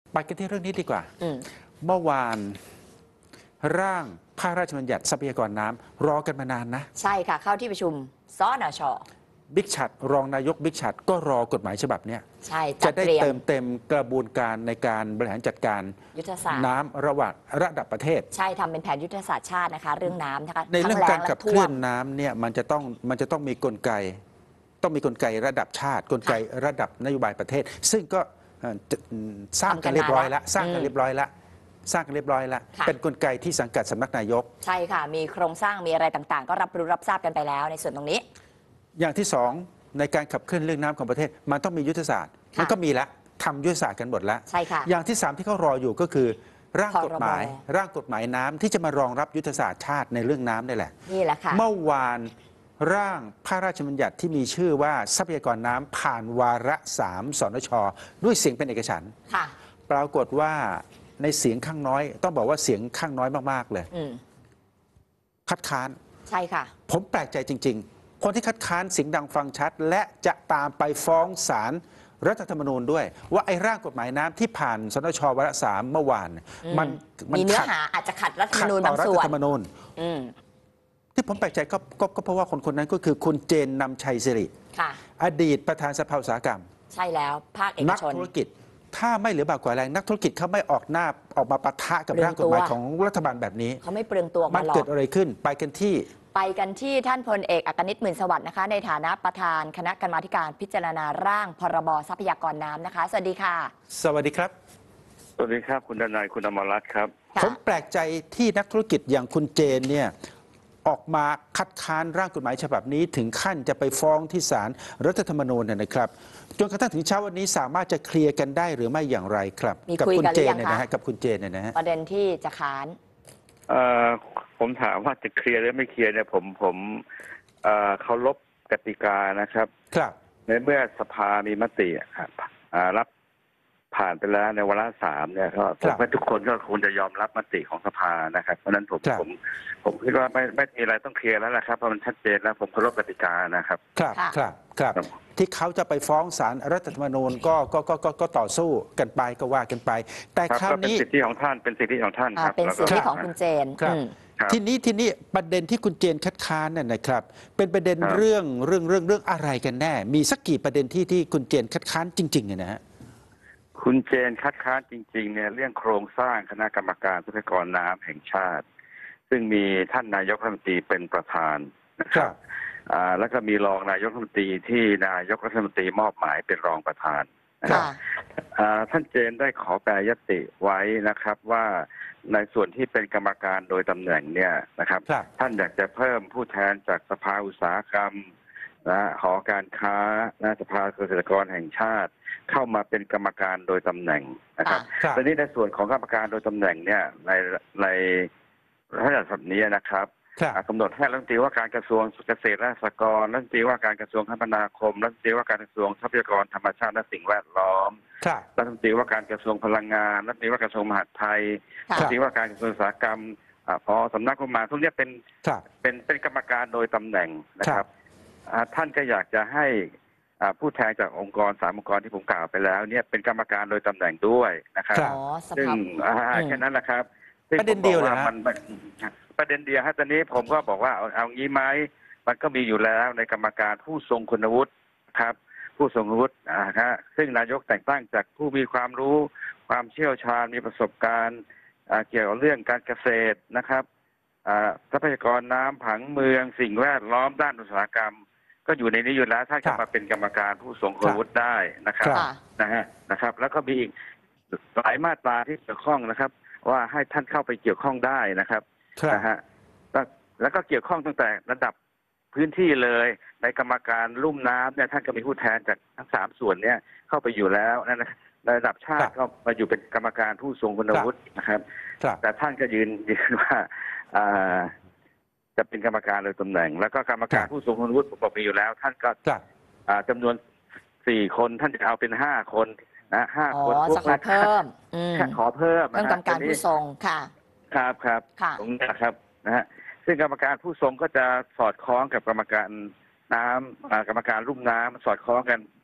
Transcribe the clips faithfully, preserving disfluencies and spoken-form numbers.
ไปกันที่เรื่องนี้ดีกว่าอืมเมื่อวานร่างพระราชบัญญัติทรัพยากรน้ำรอกันมานานนะใช่ค่ะ เข้าที่ประชุมสนช. บิ๊กชัดรองนายกบิ๊กชัดก็รอกฎหมายฉบับนี้ใช่จะจัดได้เตรียมเติมเต็มกระบวนการในการบริหารจัดการยุทธศาสตร์น้ำระหว่างระดับประเทศใช่ทำเป็นแผนยุทธศาสตร์ชาตินะคะ เรื่องน้ำนะคะในเรื่องทั้การแล้ขับและเคลื่อนน้ำเนี่ยมันจะต้องมันจะต้องมีกลไก ต้องมีกลไกระดับชาติ กลไกระดับนโยบายประเทศ ซึ่งก็เอ่อจะสร้างกันเรียบร้อยแล้วสร้างกันเรียบร้อยแล้วสร้างกันเรียบร้อยแล้วเป็นกลไกที่สังกัดสำนักนายกใช่ค่ะมีโครงสร้างมีอะไรต่างๆ ก็รับรู้รับทราบกันไปแล้วในส่วนตรงนี้อย่างที่สองในการขับเคลื่อนเรื่องน้ำของประเทศมันต้องมียุทธศาสตร์มันก็มีแล้วทำยุทธศาสตร์กันหมดแล้วใช่ค่ะอย่างที่สามที่เขารออยู่ก็คือ ร่างกฎหมายพรบร่างกฎหมายน้ำที่จะมารองรับยุทธศาสตร์ชาติในเรื่องน้ำนี่แหละนี่แหละค่ะเมื่อวานร่างพระราชบัญญัติที่มีชื่อว่าทรัพยากรน้ำผ่านวาระสามสนชด้วยเสียงเป็นเอกฉันท์ค่ะปรากฏว่าในเสียงข้างน้อย ต้องบอกว่าเสียงข้างน้อยมากๆเลยอืมคัดค้านใช่ค่ะผมแปลกใจจริง ๆ คนที่คัดค้านเสียงดังฟังชัด และจะตามไปฟ้องศาลรัฐธรรมนูญด้วย ว่าไอ้ร่างกฎหมายน้ำที่ผ่านสนชวาระสามเมื่อวานอืมมันมีเนื้อขัดหาอาจจะขัดรัฐธรรขัมดนูญต่บาอง รัส่ฐวนธรรมนูญอืมที่ผมแปลกใจก็ก็ก็เพราะว่าคนคนนั้นก็คือคุณเจนนำชัยสิริค่ะอดีตประธานสภาอุตสาหกรรมใช่แล้วภาคเอกนักชนธุรกิจ ถ้าไม่เหลือบากกว่าแรงนักธุรกิจเขาไม่ออกหน้าออกมาปะทะกับเปลืองร่างกฎหมายตัวของรัฐบาลแบบนี้เขาไม่เปลืองตัวมัมาน หรอเกิกดอะไรขึ้นไปกันที่ไปกันที่ท่านพลเอกอักนิตหมื่นสวัสดิ์นะคะ ในฐานะประธานคณะกรรมาธิการพิจารณาร่างพรบทรัพยากรน้ำนะคะ สวัสดีค่ะสวัสดีครับสวัสดีครับคุณดนายคุณอมรรัตน์ครับค่ะผมแปลกใจที่นักธุรกิจอย่างคุณเจนเนี่ยออกมาคัดค้านร่างกฎหมายฉบับนี้ถึงขั้นจะไปฟ้องที่ศาลรัฐธรรมนูญเนี่ยนะครับจนกระทั่งถึงเช้าวันนี้สามารถจะเคลียร์กันได้หรือไม่อย่างไรครับมีกัคุยคุณกันหเจรือน ยังเนี่ยคะนะฮะกับคุณเจนเนี่ยนะฮะประเด็นที่จะค้านเอ่อผมถามว่าจะเคลียร์หรือไม่เคลียร์เนี่ยผมผมเอ่อเคารพกติกานะครับครับในเมื่อสภามีมติอ่ะอ่ารับผ่านไปแล้วในวาระสามเนี่ยก็ผมว่าทุกคนก็ควรจะยอมรับมติของสภานะครับ เพราะฉะนั้นผมผมผมคิดว่าไม่ไม่มีอะไรต้องเคลียร์แล้วละครับเพราะมันชัดเจนแล้วผมเคารพกติกานะครับครับค่ะครับครับครับที่เขาจะไปฟ้องศาลรัฐธรรมนูญก็ก็ก็ก็ก็ต่อสู้กันไปก็ว่ากันไป แต่ครับคราวก็เป็นนี้สิทธิของท่านเป็นสิทธิของท่านคอ่ารับเป็นแล้วสิก็ทธิของคุณเจนครับอืมครับทีนี้ทีนี้ประเด็นที่คุณเจนคัดค้านเนี่ยนะครับ เป็นประเด็นครับเรื่องเรื่องเรื่องเรื่องอะไรกันแน่ มีสักกี่ประเด็นที่ที่คุณเจนคัดค้านจริงๆเนี่ยนะฮะคุณเจนคัดค้านจริงๆเนี่ยเรื่องโครงสร้างคณะกรรมการทรัพยากรน้ำแห่งชาติ ซึ่งมีท่านนายกรัฐมนตรีเป็นประธานนะครับอ่าแล้วก็มีรองนายกรัฐมนตรีที่นายกรัฐมนตรีมอบหมายเป็นรองประธานนะครับค่ะอ่าท่านเจนได้ขอแปรยติไว้นะครับว่าในส่วนที่เป็นกรรมการโดยตำแหน่งเนี่ยนะครับครับท่านอยากจะเพิ่มผู้แทนจากสภาอุตสาหกรรมนะหอการค้านะสภาเกษตรกรแห่งชาติ เข้ามาเป็นกรรมการโดยตำแหน่งนะครับครับตอนนี้ในส่วนของกรรมการโดยตำแหน่งเนี่ยในในพระราชบัญญัตินี้นะครับครับอ่ากำหนดให้รัฐมนตรีว่าการกระทรวงเกษตรและสหกรณ์รัฐมนตรีว่าการกระทรวงคมนาคมรัฐมนตรีว่าการกระทรวงทรัพยากรธรรมชาติและสิ่งแวดล้อมครับรัฐมนตรีว่าการกระทรวงพลังงานรัฐมนตรีว่าการกระทรวงมหาดไทยค่ะรัฐมนตรีว่าการกระทรวงอุตสาหกรรมอ่าพอสำนักงบประมาณพวกเนี้ยเป็นครับเป็นเป็นกรรมการโดยตำแหน่งนะคครัรับบ อ่าท่านก็อยากจะให้อ่าผู้แทนจากองค์กรสามองค์กรที่ผมกล่าวไปแล้วเนี่ยเป็นกรรมการโดยตำแหน่งด้วยนะครับครับอ๋อสซึ่งภาพอ่าอืมแค่นั้นแหละครับซึ่งประเด็นเดียวผมเหรบออกฮะว่ามันมันประเด็นเดียวฮะตอนนี้ผมก็บอกว่าเอาเอางี้ไหมมันก็มีอยู่แล้วในกรรมการผู้ทรงคุณวุฒิครับ ผู้ทรงคุณวุฒิอ่าฮะซึ่งนายกแต่งตั้งจากผู้มีความรู้ความเชี่ยวชาญมีประสบการณ์อ่าเกี่ยวกับเรื่องการเกษตรนะครับอ่าทรัพยากรน้ำผังเมืองสิ่งแวดล้อมด้านอุตสาหกรรม ก็อยู่ในนี้อยู่แล้วถ้าครัจะบมาเป็นกรรมการผู้ทรงคุณวุฒิได้นะครับครับค่ะนะฮะนะครับ แล้วก็มีอีกหลายมาตราที่เกี่ยวข้องนะครับ ว่าให้ท่านเข้าไปเกี่ยวข้องได้นะครับครับนะฮะแล้วแล้วก็เกี่ยวข้องตั้งแต่ระดับพื้นที่เลยในกรรมการลุ่มน้ำเนี่ยท่านก็มีผู้แทนจากทั้งสามส่วนเนี่ยเข้าไปอยู่แล้วนั่นนะในระดับชาติก็มาอยู่เป็นกรรมการผู้ทรงคุณวุฒินะครับครับแต่ท่านก็ยืนยืนว่าอ่าจะเป็นกรรมการโดยตำแหน่ง แล้วก็กรรมการผู้ทรงคุณวุฒิบอกมีอยู่แล้ว ท่านก็ครับอ่าจำนวนสี่คนท่านจะเอาเป็นห้าคนนะห้าอ๋อคนจะขอเพิ่ม อืมขอเพิ่มเรื่องกรรมการผู้ทรงค่ะครับครับค่ะตรงนี้นะครับนะฮะซึ่งกรรมการผู้ทรงก็จะสอดคล้องกับกรรมการน้ำอ่ากรรมการลุ่มน้ำสอดคล้องกัน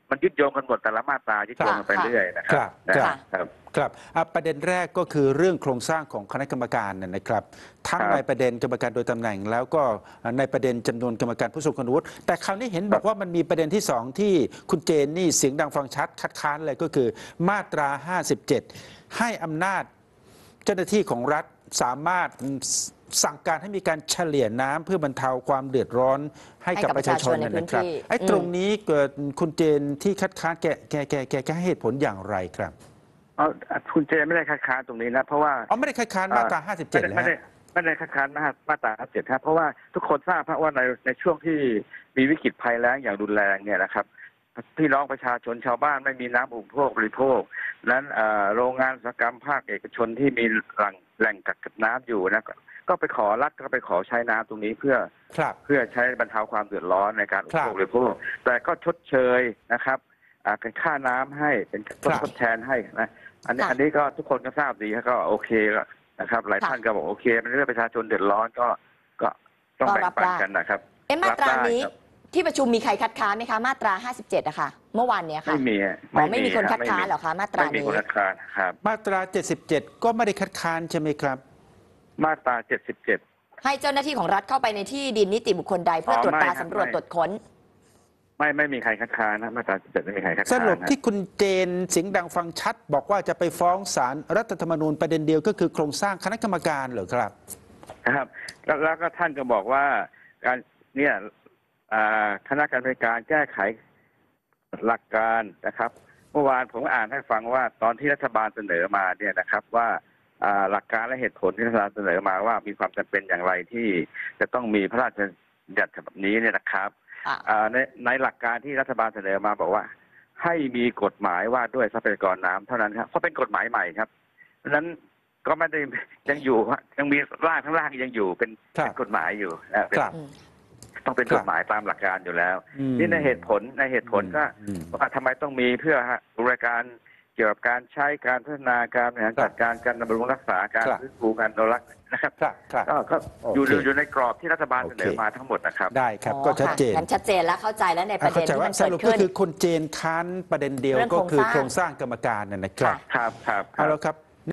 มันยึดโยงกันหมดแต่ละมาตรายึดโยงกันไปเรื่อยนะคครัรับบ นะคครัรับ บครับครับอ่ะประเด็นแรกก็คือเรื่องโครงสร้างของคณะกรรมการน่ะนะครับ ทั้งครับในประเด็นกรรมการโดยตำแหน่ง แล้วก็ในประเด็นจำนวนกรรมการผู้ทรงคุณวุฒิแต่คราวนี้เห็นบอกว่ามันมีประเด็นที่สองที่คุณเจนนี่เสียงดังฟังชัดคัดค้านเลยก็คือมาตรา ห้าสิบเจ็ด ให้อำนาจเจ้าหน้าที่ของรัฐสามารถสั่งการให้มีการเฉลี่ยน้ำเพื่อบรรเทาความเดือดร้อนให้กับประชาชนให้กับประชาชนในพื้นนะครับที่ไอ้อืมตรงนี้เกิดคุณเจนที่คัดค้านแกแกแกแกแกให้เหตุผลอย่างไรครับเอาคุณเจไม่ได้คัดค้านตรงนี้นะเพราะว่าอ๋อไม่ได้คัดค้านมาตรา ห้าสิบเจ็ดไม่เลยได้ไม่ได้ฮะไม่ได้คัดค้านมาตราเจ็ดครับเพราะว่าทุกคนทราบเพราะว่าในในช่วงที่มีวิกฤตภัยแล้งอย่างรุนแรงเนี่ยนะครับพี่น้องประชาชนชาวบ้านไม่มีน้ำอุปโภคบริโภคนั้นเอ่อโรงงานอุตสาหกรรมภาคเอกชนที่มีแหล่งแหล่งกักเก็บน้ำอยู่นะก็ก็ไปขอรัฐก็ไปขอใช้น้ำตรงนี้เพื่อครับเพื่อใช้บรรเทาความเดือดร้อนในการอุปโภคบริโภคแต่ก็ชดเชยนะครับอ่าเป็นค่าน้ำให้เป็นทดแทนให้นะอันนี้ค่ะอันนี้ก็ทุกคนก็ทราบดีก็โอเคแล้วนะครับ หลายค่ะท่านก็บอกโอเคมันเรื่องประชาชนเดือดร้อนก็ก็ต้องก็แบ่งรับปันได้กันนะครับเอ๊ะมาตราบได้นี้ครับที่ประชุมมีใครคัดค้านไหมคะมาตรา ห้าสิบเจ็ดอะค่ะ เมื่อวานเนี้ยค่ะไม่มีอ๋อไม่มีคนคัดค้านเหรอคะมาตราไม่มีนี้คนคัดค้านครับมาตรา เจ็ดสิบเจ็ด ก็ไม่ได้คัดค้านใช่ไหมครับมาตราเจ็ดสิบเจ็ดให้เจ้าหน้าที่ของรัฐเข้าไปในที่ดินนิติบุคคลใดเพื่ออ๋อตรวจตราไม่ครับสำรวจไม่ตรวจค้นไม่ไม่มีใครคัดค้านนะมาตราเจ็ดสิบเจ็ดไม่มีใครคัดสค้านรุปนะที่คุณเจนเสียงดังฟังชัด บอกว่าจะไปฟ้องศาลรัฐธรรมนูญประเด็นเดียวก็คือโครงสร้างคณะกรรมการเหรอครับครับแล้วแล้วก็ท่านก็บอกว่าการเนี่ยอ่าคณะกรรมการแก้ไขหลักการนะครับ เมื่อวานผมอ่านให้ฟังว่าตอนที่รัฐบาลเสนอมาเนี่ยนะครับว่าอ่าหลักการและเหตุผลที่รัฐบาลเสนอมาว่ามีความจำเป็นอย่างไรที่จะต้องมีพระราชบัญญัติฉบับนี้เนี่ยนะครับอ่ะอ่าในในหลักการที่รัฐบาลเสนอมาบอกว่า ให้มีกฎหมายว่าด้วยทรัพยากรน้ำเท่านั้นครับเพราะเป็นกฎหมายใหม่ครับเพราะฉะนั้นก็ไม่ได้ยังอยู่ฮะยังมีร่างข้างล่างยังอยู่เป็นครับเป็นกฎหมายอยู่นะเป็นครับอืมต้องเป็นครับกฎหมายตามหลักการอยู่แล้วอืมนี่ในเหตุผลในเหตุผลก็อืมว่าทำไมต้องมีเพื่อฮะบริการเกี่ยวกับการใช้การพัฒนาการบริหารจัดการการบำรุงรักษาการครับฟื้นฟูการอนุรักษ์นะครับครับครับก็ก็โอเคอยู่อยู่ในกรอบที่รัฐบาลโอเสเคนอมาทั้งหมดนะครับได้ครับอ๋อก็ชัดเจนค่ะงั้นชัดเจนแล้วเข้าใจแล้วในประเข้าเด็นใจที่ว่ามันสเกิดรุปก็ขึ้นคือคุณเจนค้านประเด็นเดียวเรื่องก็โครงคือสร้างโครงสร้างกรรมการน่ะนะครับค่ะครับครับคเอารับละครับ